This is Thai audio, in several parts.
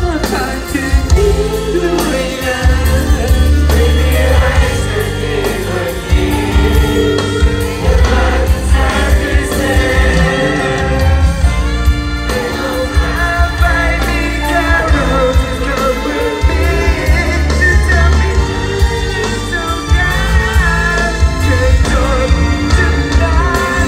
ผ่านคืนนี้ด้วยนะไม่มีอะไรสักทีวันนี้มันแทบไม่เสร็จไปมีแค่เราที่เราเบื่อมีจะทำให้เท่ากันแค่จนจะนาน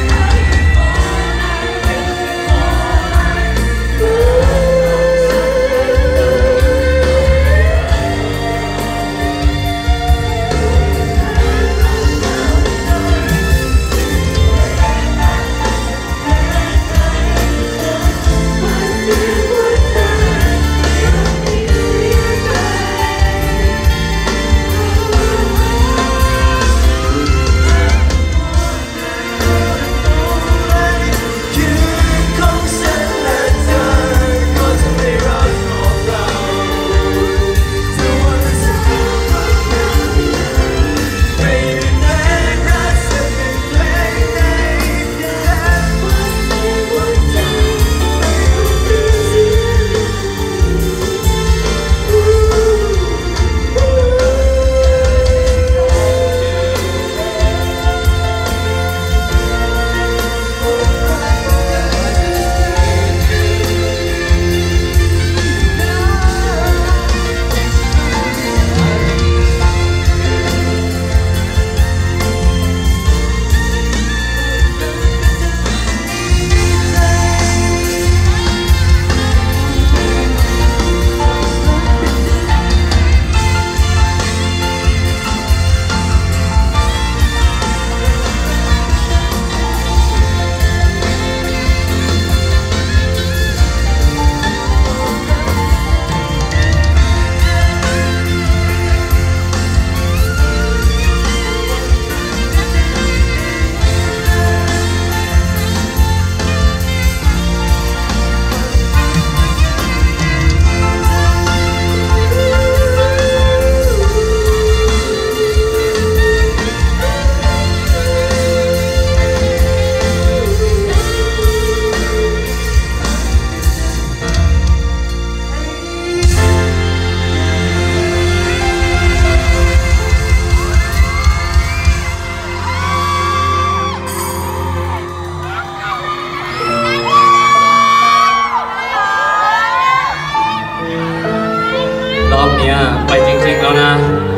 รอบนี้ไปจริงๆแล้วนะ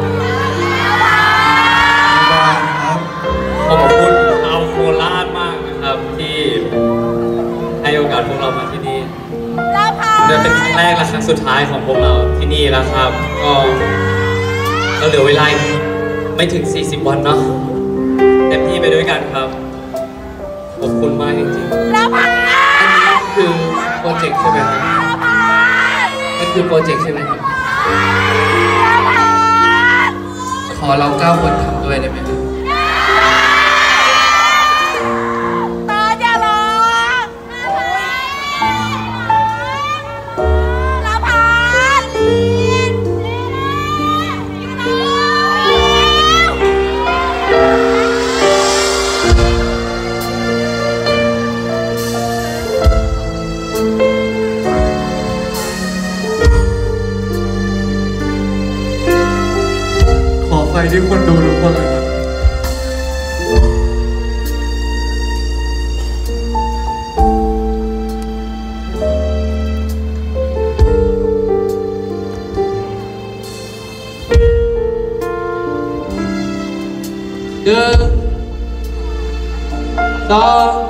ขอบคุณชาวโคราชมากนะครับที่ให้โอกาสพวกเรามาที่นี่จะเป็นครั้งแรกและครั้งสุดท้ายของพวกเราที่นี่แล้วครับก็เหลือเวลาไม่ถึง40 วันเนาะเต็มที่ไปด้วยกันครับขอบคุณมากจริงๆอันนี้คือโปรเจกต์ใช่ไหมครับนั่นคือโปรเจกต์ใช่ไหมครับขอเรา9 คนทำด้วยได้ไหมครับขอไฟที่คนดูทุกคนเลยครับ 1 2